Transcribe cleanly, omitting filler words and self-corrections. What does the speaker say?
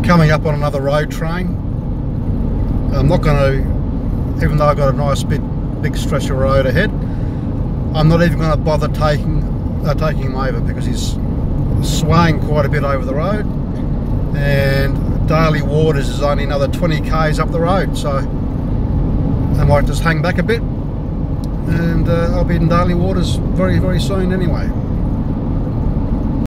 coming up on another road train. I'm not going to, even though I've got a nice big stretch of road ahead, I'm not even going to bother taking him over, because he's swaying quite a bit over the road, and Daly Waters is only another 20 k's up the road, so I might just hang back a bit, and I'll be in Daly Waters very, very soon anyway.